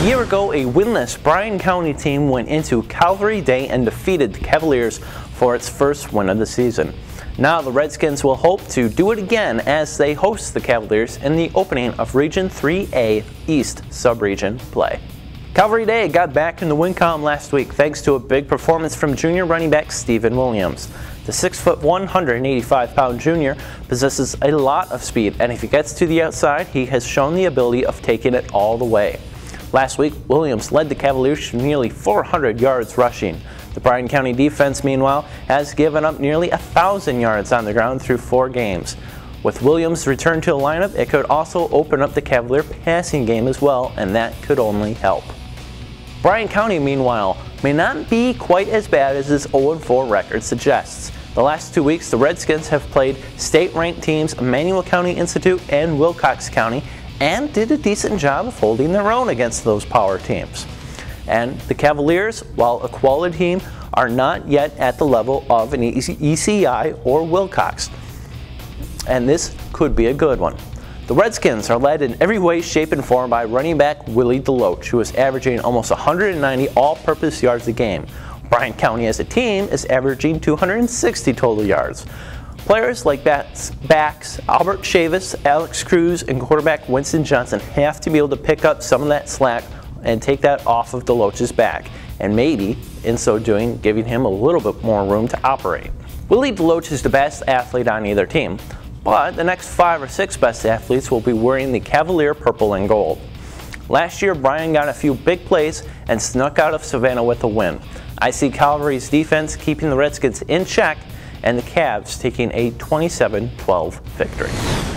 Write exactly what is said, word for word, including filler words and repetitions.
A year ago, a winless Bryan County team went into Calvary Day and defeated the Cavaliers for its first win of the season. Now the Redskins will hope to do it again as they host the Cavaliers in the opening of Region three A East Subregion play. Calvary Day got back in the win column last week thanks to a big performance from junior running back Stephen Williams. The six foot one hundred eighty-five pound junior possesses a lot of speed, and if he gets to the outside, he has shown the ability of taking it all the way. Last week, Williams led the Cavaliers to nearly four hundred yards rushing. The Bryan County defense, meanwhile, has given up nearly one thousand yards on the ground through four games. With Williams' return to the lineup, it could also open up the Cavalier passing game as well, and that could only help. Bryan County, meanwhile, may not be quite as bad as its oh and four record suggests. The last two weeks, the Redskins have played state-ranked teams Emmanuel County Institute and Wilcox County, and did a decent job of holding their own against those power teams. And the Cavaliers, while a quality team, are not yet at the level of an E C I or Wilcox. And this could be a good one. The Redskins are led in every way, shape, and form by running back Willie DeLoach, who is averaging almost one hundred ninety all-purpose yards a game. Bryan County as a team is averaging two hundred sixty total yards. Players like backs, backs Albert Chavis, Alex Cruz, and quarterback Winston Johnson have to be able to pick up some of that slack and take that off of DeLoach's back, and maybe, in so doing, giving him a little bit more room to operate. Willie DeLoach is the best athlete on either team, but the next five or six best athletes will be wearing the Cavalier purple and gold. Last year, Bryan got a few big plays and snuck out of Savannah with a win. I see Calvary's defense keeping the Redskins in check, and the Cavs taking a twenty-seven twelve victory.